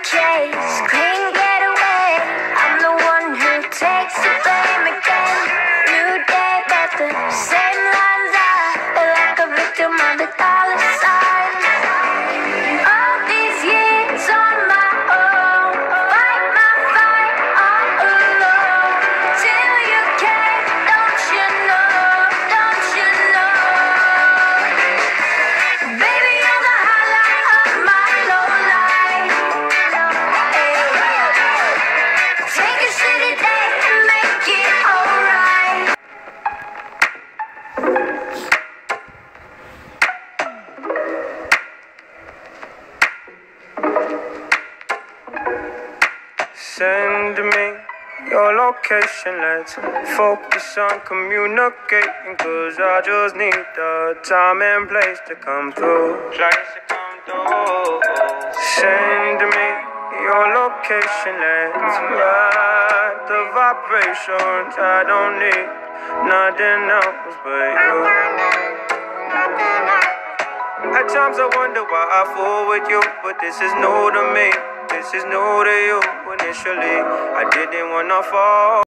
chase, clean getaway. I'm the one who takes the blame again. New day, but the same lines. I feel like a victim of the dollar signs. All these years on my own, fight my fight all alone. Till you came, don't you know, don't you know? Baby, you're the highlight of my low life. Take a shitty day and make it alright. Send me your location, let's focus on communicating. Cause I just need the time and place to come through. Send me your location, let's ride the vibrations. I don't need nothing else but you. At times I wonder why I fool with you, but this is new to me. This is new to you. Initially, I didn't wanna fall.